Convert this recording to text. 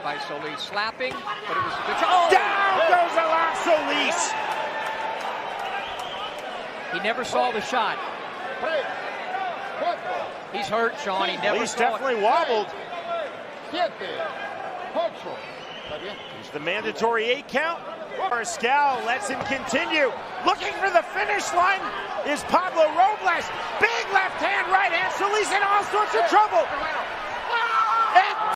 by Solis, slapping, but it was a good shot. Down goes Solis. He never saw the shot. He's hurt, Sean. He never He's saw definitely it. wobbled. Here's the mandatory 8 count. Pascal lets him continue. Looking for the finish line is Pablo Robles. Big left hand, right hand. Solis in all sorts of trouble.